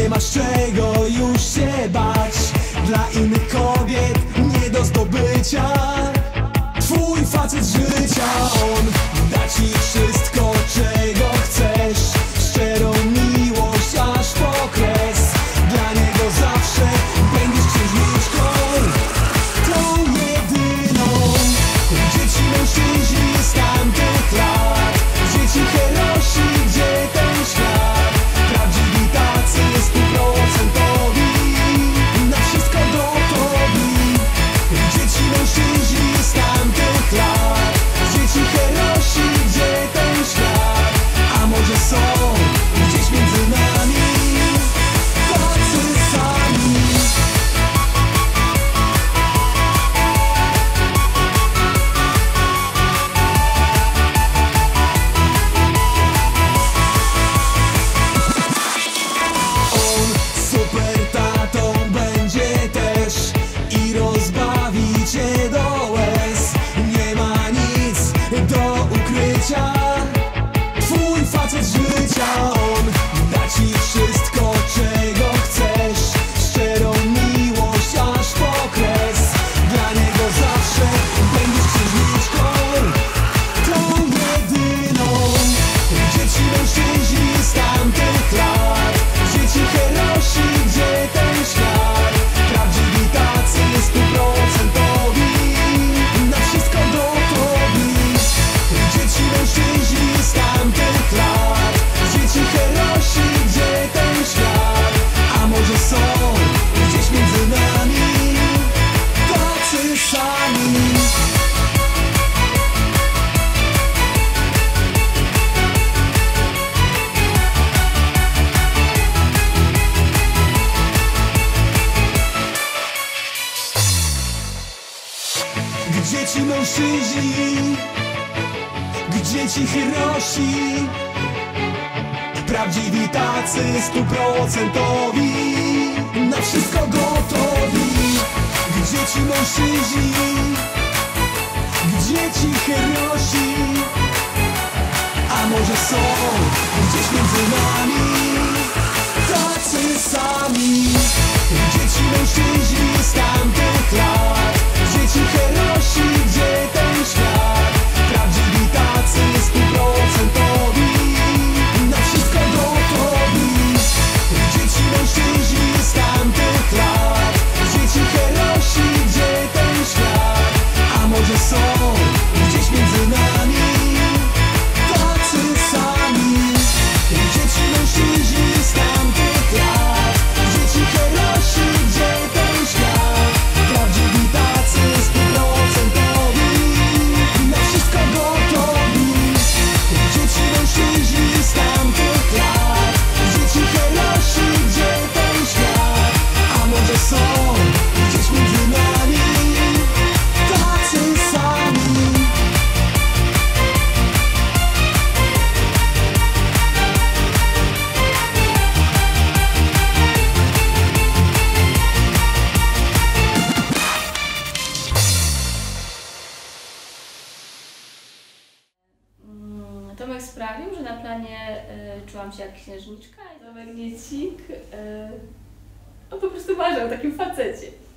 masz czego już się bać. Dla innych kobiet nie do zdobycia. Twój facet życia, on da ci wszystko, czego chcesz. Szczerą miłość aż po kres. Dla niego zawsze będziesz księżniczką, tą jedyną. Dzieci mężczyźni z tamtych lat, dzieci herosi, gdzie ten świat. Prawdziwi tacy stuprocentowi, na wszystko gotowi. Dzieci mężczyźni z tamtych lat, dzieci herosi, gdzie ten świat. A może są gdzieś między nami tacy sami. On super tatą będzie też i rozbawi cię do łez. Nie ma nic do ukrycia. Twój facet życia, on da ci wszystko, czego chcesz. Szczerą miłość aż po kres. Dla niego zawsze będziesz księżniczką, tą jedyną. Dzieci mężczyźni z tamtych lat, dzieci herosi, gdzie ten świat. Prawdziwi tacy stuprocentowi, na wszystko gotowi. Dzieci mężczyźni z tamtych lat, dzieci herosi, gdzie ten świat. A może są gdzieś między nami tacy sami. Gdzie ci mężczyźni, gdzie ci herosi, prawdziwi tacy stuprocentowi, na wszystko gotowi. Gdzie ci mężczyźni, gdzie ci herosi, a może są gdzieś między nami tacy sami. Dzieci mężczyźni z tamtych lat, dzieci herosi, gdzie ten świat. Prawdziwi tacy stuprocentowi, na wszystko gotowi. Dzieci mężczyźni z tamtych lat, dzieci herosi, gdzie ten świat. A może są gdzieś między nami tacy sami. Dzieci mężczyźni z tamtych lat, dzieci herosi, gdzie ten świat. Prawdziwi tacy stuprocentowi, na wszystko gotowi. Dzieci mężczyźni z tamtych lat, dzieci herosi, gdzie ten świat. A może są gdzieś między nami tacy sami. Tomek sprawił, że na planie czułam się jak księżniczka i Tomek Niecik on po prostu marzał o takim facecie.